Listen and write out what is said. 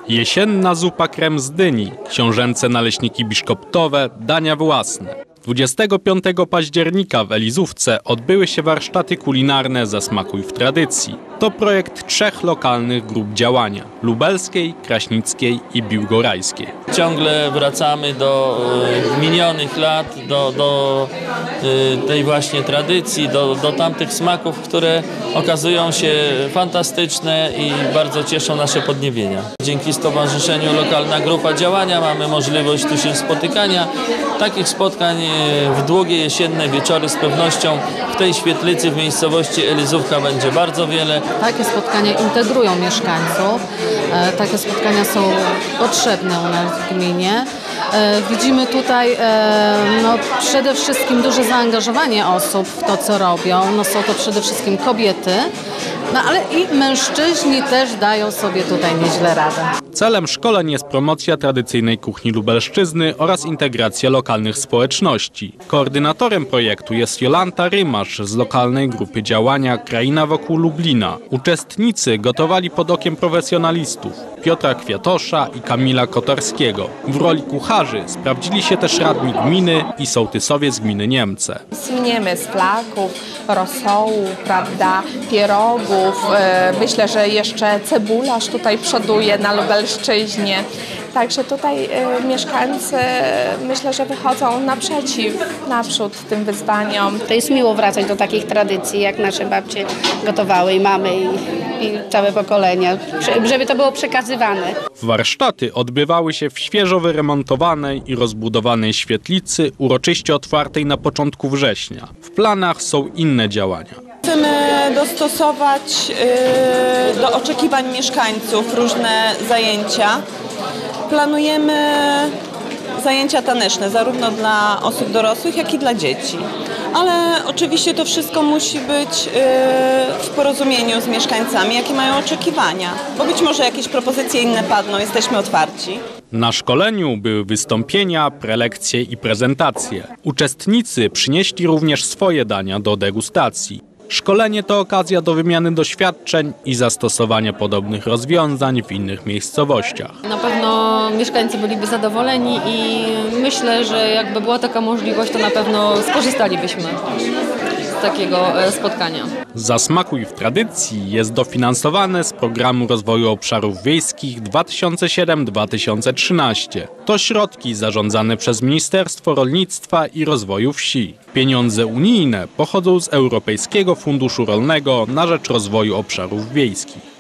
Jesienna zupa krem z dyni, książęce naleśniki biszkoptowe, dania własne. 25 października w Elizówce odbyły się warsztaty kulinarne Zasmakuj w tradycji. To projekt 3 lokalnych grup działania – lubelskiej, kraśnickiej i biłgorajskiej. Ciągle wracamy do minionych lat, do tej właśnie tradycji, do tamtych smaków, które okazują się fantastyczne i bardzo cieszą nasze podniebienia. Dzięki Stowarzyszeniu Lokalna Grupa Działania mamy możliwość tu się spotykania. Takich spotkań w długie jesienne wieczory z pewnością w tej świetlicy w miejscowości Elizówka będzie bardzo wiele. Takie spotkania integrują mieszkańców, takie spotkania są potrzebne u nas w gminie. Widzimy tutaj przede wszystkim duże zaangażowanie osób w to, co robią. Są to przede wszystkim kobiety, ale i mężczyźni też dają sobie tutaj nieźle radę. Celem szkoleń jest promocja tradycyjnej kuchni lubelszczyzny oraz integracja lokalnych społeczności. Koordynatorem projektu jest Jolanta Rymasz z lokalnej grupy działania Kraina wokół Lublina. Uczestnicy gotowali pod okiem profesjonalistów Piotra Kwiatosza i Kamila Kotarskiego. W roli kucharzy sprawdzili się też radni gminy i sołtysowie z gminy Niemce. Słyniemy z flaków, rosołu, prawda, pierogów. Myślę, że jeszcze cebularz tutaj przoduje na Lubelszczyźnie. Także tutaj mieszkańcy myślę, że wychodzą naprzód tym wyzwaniom. To jest miło wracać do takich tradycji, jak nasze babcie gotowały i mamy i całe pokolenia, żeby to było przekazywane. Warsztaty odbywały się w świeżo wyremontowanej i rozbudowanej świetlicy, uroczyście otwartej na początku września. W planach są inne działania. Chcemy dostosować do oczekiwań mieszkańców różne zajęcia. Planujemy zajęcia taneczne zarówno dla osób dorosłych, jak i dla dzieci. Ale oczywiście to wszystko musi być w porozumieniu z mieszkańcami, jakie mają oczekiwania. Bo być może jakieś propozycje inne padną, jesteśmy otwarci. Na szkoleniu były wystąpienia, prelekcje i prezentacje. Uczestnicy przynieśli również swoje dania do degustacji. Szkolenie to okazja do wymiany doświadczeń i zastosowania podobnych rozwiązań w innych miejscowościach. Na pewno mieszkańcy byliby zadowoleni i myślę, że jakby była taka możliwość, to na pewno skorzystalibyśmy z takiego spotkania. Zasmakuj w tradycji jest dofinansowane z Programu Rozwoju Obszarów Wiejskich 2007-2013. To środki zarządzane przez Ministerstwo Rolnictwa i Rozwoju Wsi. Pieniądze unijne pochodzą z Europejskiego Funduszu Rolnego na rzecz Rozwoju Obszarów Wiejskich.